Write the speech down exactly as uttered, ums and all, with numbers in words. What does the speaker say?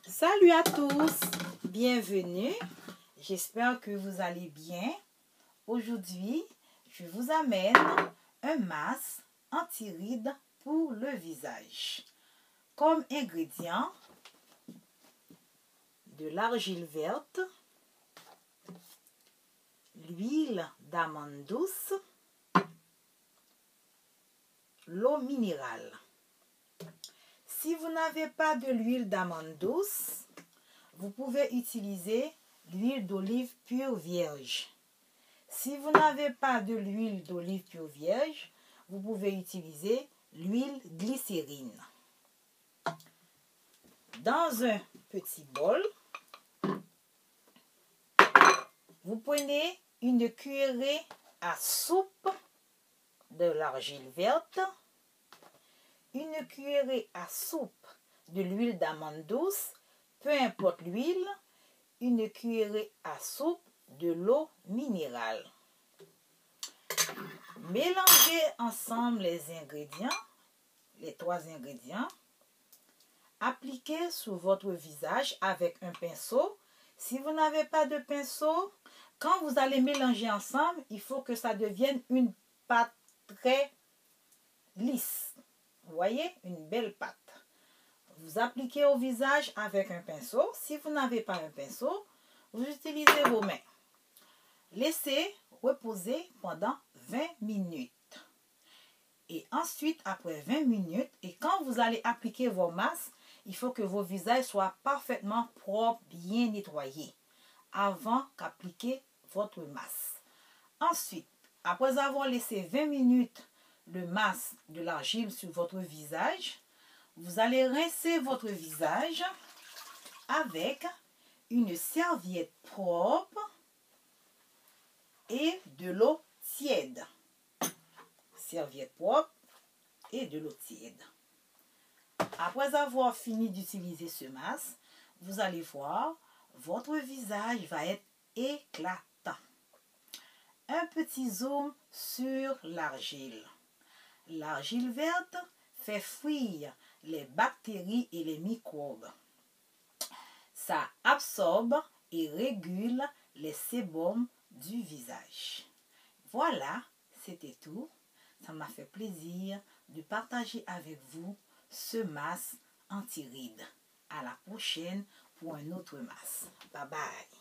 Salut à tous, bienvenue, j'espère que vous allez bien. Aujourd'hui, je vous amène un masque anti-rides pour le visage. Comme ingrédients, de l'argile verte, l'huile d'amande douce, l'eau minérale. Si vous n'avez pas de l'huile d'amande douce, vous pouvez utiliser l'huile d'olive pure vierge. Si vous n'avez pas de l'huile d'olive pure vierge, vous pouvez utiliser l'huile glycérine. Dans un petit bol, vous prenez une cuillerée à soupe de l'argile verte, une cuillerée à soupe de l'huile d'amande douce, peu importe l'huile, une cuillerée à soupe de l'eau minérale. Mélangez ensemble les ingrédients, les trois ingrédients. Appliquez sur votre visage avec un pinceau. Si vous n'avez pas de pinceau, quand vous allez mélanger ensemble, il faut que ça devienne une pâte très lisse. Vous voyez, une belle pâte. Vous appliquez au visage avec un pinceau. Si vous n'avez pas un pinceau, vous utilisez vos mains. Laissez reposer pendant vingt minutes. Et ensuite, après vingt minutes, et quand vous allez appliquer vos masques, il faut que vos visages soient parfaitement propres, bien nettoyés, avant qu'appliquer votre masque. Ensuite, après avoir laissé vingt minutes le masque de l'argile sur votre visage, vous allez rincer votre visage avec une serviette propre et de l'eau tiède. Serviette propre et de l'eau tiède. Après avoir fini d'utiliser ce masque, vous allez voir, votre visage va être éclatant. Un petit zoom sur l'argile. L'argile verte fait fuir les bactéries et les microbes. Ça absorbe et régule les sébums du visage. Voilà, c'était tout. Ça m'a fait plaisir de partager avec vous ce masque anti-rides. À la prochaine pour un autre masque. Bye bye.